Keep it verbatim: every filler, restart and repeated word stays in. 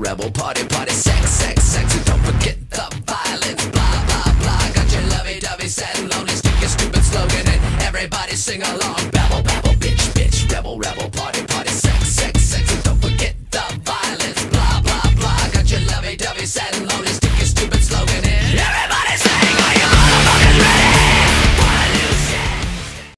rebel, party, party, sex, sex, sex, and don't forget the violence, blah, blah, blah. Got your lovey-dovey, sad and lonely, stick your stupid slogan and everybody sing along. Babble, babble, bitch, bitch, rebel, rebel, party, party, sex.